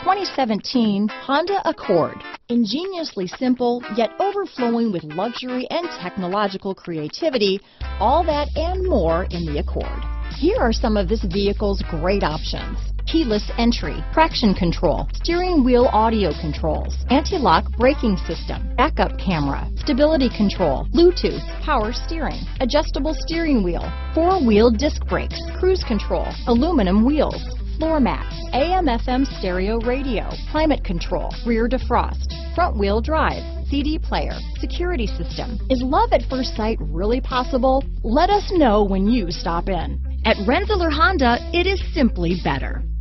2017 Honda Accord. Ingeniously simple, yet overflowing with luxury and technological creativity, all that and more in the Accord. Here are some of this vehicle's great options: keyless entry, traction control, steering wheel audio controls, anti-lock braking system, backup camera, stability control, Bluetooth, power steering, adjustable steering wheel, four-wheel disc brakes, cruise control, aluminum wheels, floor mats, AM/FM stereo radio, climate control, rear defrost, front wheel drive, CD player, security system. Is love at first sight really possible? Let us know when you stop in. At Rensselaer Honda, it is simply better.